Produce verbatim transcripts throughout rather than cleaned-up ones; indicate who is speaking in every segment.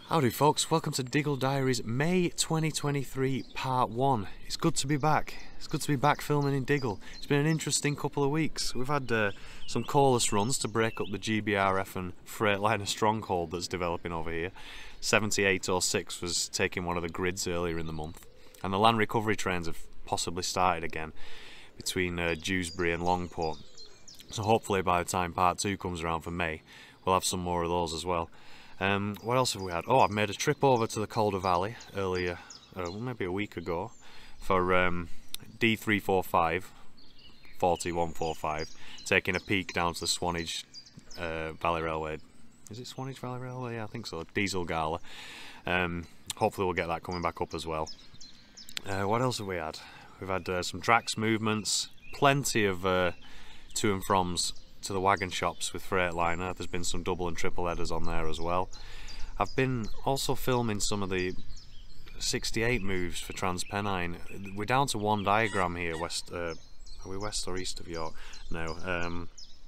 Speaker 1: Howdy folks, welcome to Diggle Diaries May twenty twenty-three Part one. It's good to be back. It's good to be back filming in Diggle. It's been an interesting couple of weeks. We've had uh, some COLAS runs to break up the G B R F and Freightliner stronghold that's developing over here. seventy-eight oh six was taking one of the grids earlier in the month. And the land recovery trains have possibly started again between uh, Dewsbury and Longport. So hopefully by the time Part two comes around for May, we'll have some more of those as well. Um, what else have we had? Oh, I've made a trip over to the Calder Valley earlier, uh, maybe a week ago, for um, D three forty-five, forty-one forty-five, taking a peek down to the Standedge uh, Valley Railway. Is it Standedge Valley Railway? Yeah, I think so. Diesel Gala. Um, hopefully we'll get that coming back up as well. Uh, what else have we had? We've had uh, some tracks movements, plenty of uh, to and froms to the wagon shops with Freightliner. There's been some double and triple headers on there as well. I've been also filming some of the sixty-eight moves for Trans-Pennine. We're down to one diagram here. West, uh, are we west or east of York? No. Um,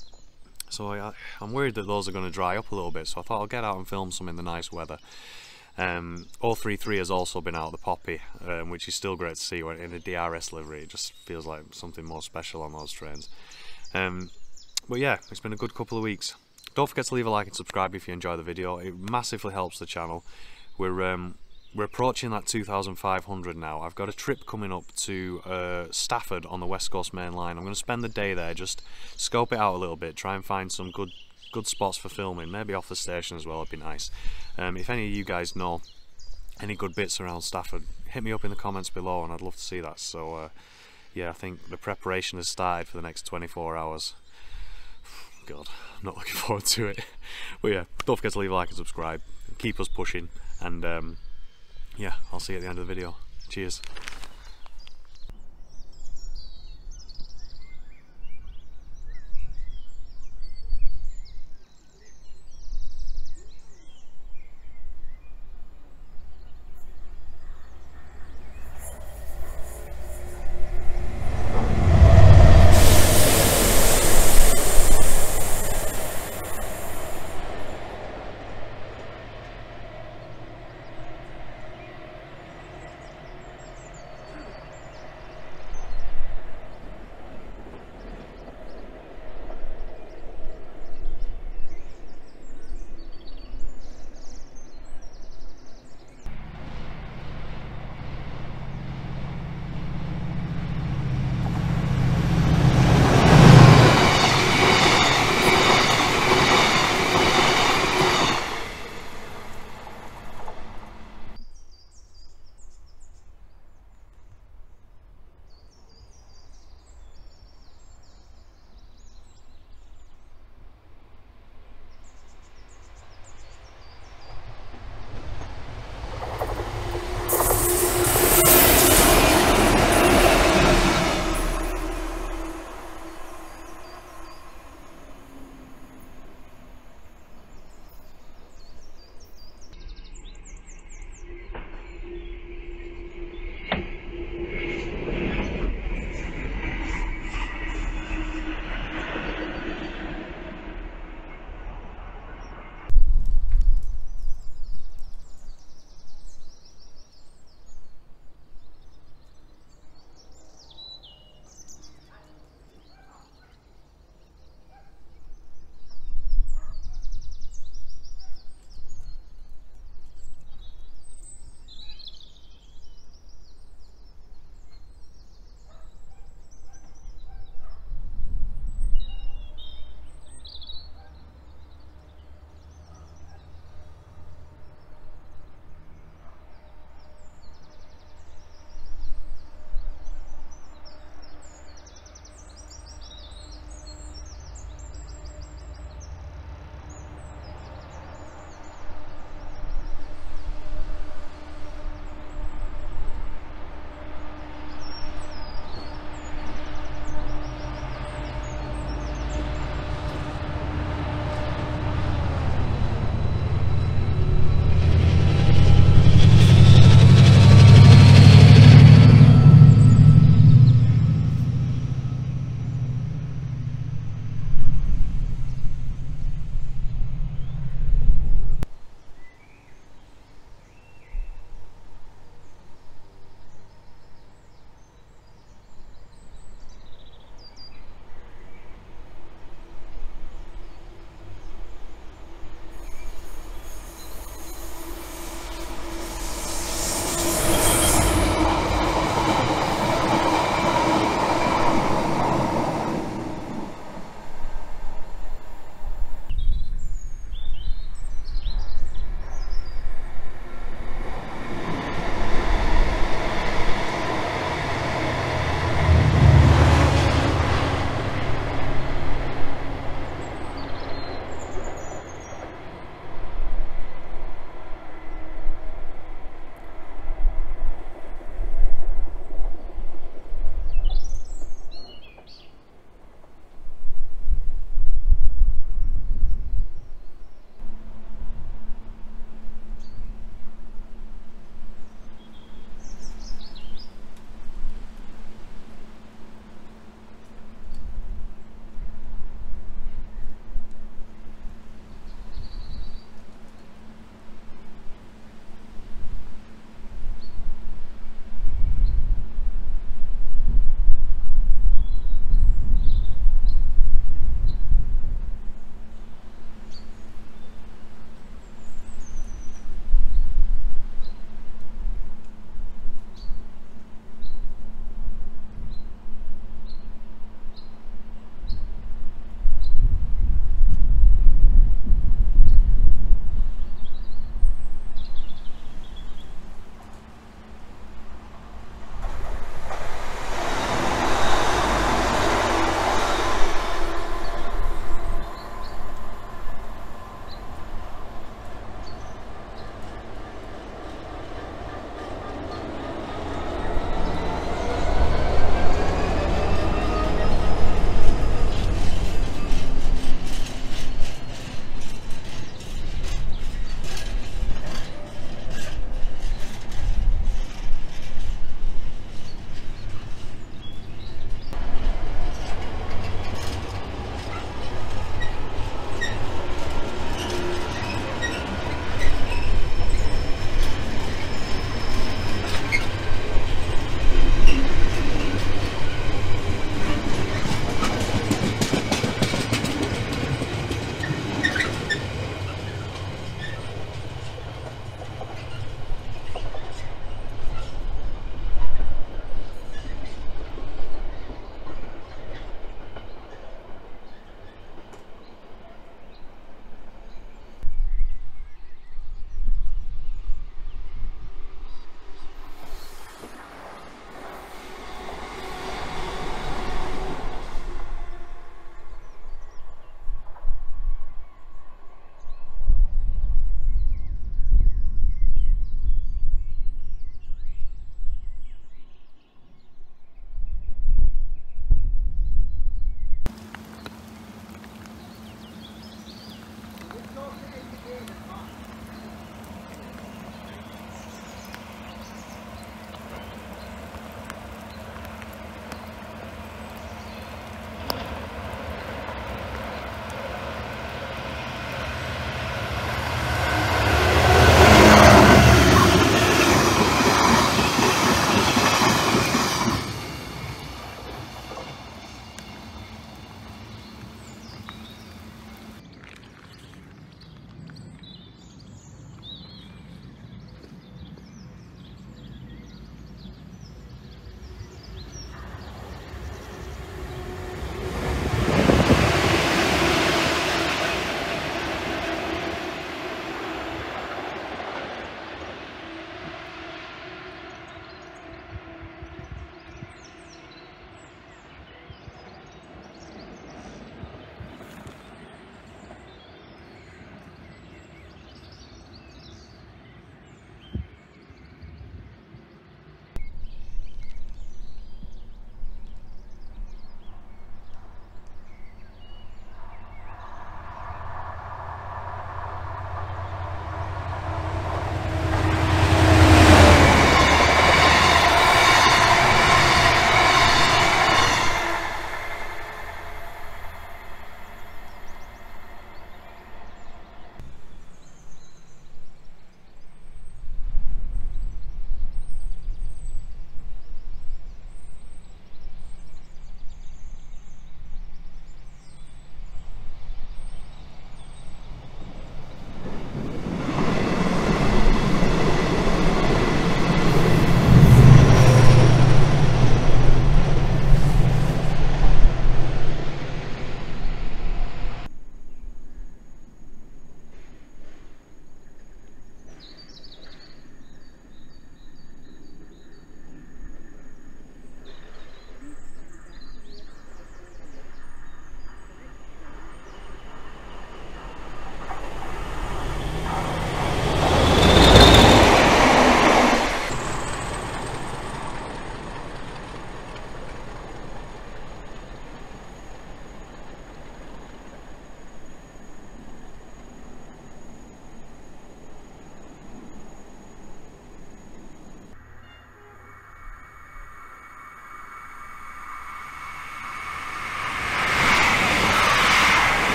Speaker 1: so I, I'm worried that those are going to dry up a little bit, so I thought I'll get out and film some in the nice weather. Um, oh three three has also been out of the poppy, um, which is still great to see when in a D R S livery. It just feels like something more special on those trains. Um, But yeah, it's been a good couple of weeks. Don't forget to leave a like and subscribe if you enjoy the video. It massively helps the channel. We're um, we're approaching that two thousand five hundred now. I've got a trip coming up to uh, Stafford on the West Coast Main Line. I'm going to spend the day there, just scope it out a little bit, try and find some good good spots for filming, maybe off the station as well. It'd be nice. Um, if any of you guys know any good bits around Stafford, hit me up in the comments below, and I'd love to see that. So uh, yeah, I think the preparation has started for the next twenty-four hours. God, I'm not looking forward to it. But yeah, don't forget to leave a like and subscribe. Keep us pushing. And um, yeah, I'll see you at the end of the video. Cheers.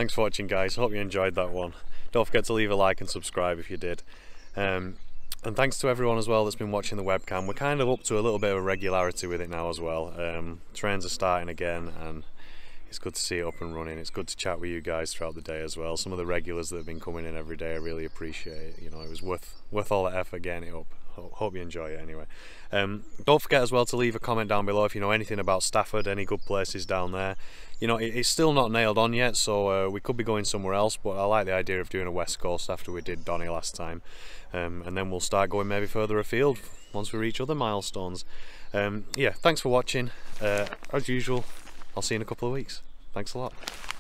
Speaker 1: thanks for watching, guys. Hope you enjoyed that one. Don't forget to leave a like and subscribe if you did. Um, and thanks to everyone as well that's been watching the webcam. We're kind of up to a little bit of a regularity with it now as well. Um, trains are starting again, and it's good to see it up and running. It's good to chat with you guys throughout the day as well. Some of the regulars that have been coming in every day, I really appreciate it. You know, it was worth worth all the effort getting it up. Hope you enjoy it anyway. Um, don't forget as well to leave a comment down below if you know anything about Stafford, any good places down there. You know, it, it's still not nailed on yet, so uh, we could be going somewhere else, but I like the idea of doing a West Coast after we did Donny last time. Um, and then we'll start going maybe further afield once we reach other milestones. Um, yeah, thanks for watching. Uh, as usual, I'll see you in a couple of weeks. Thanks a lot.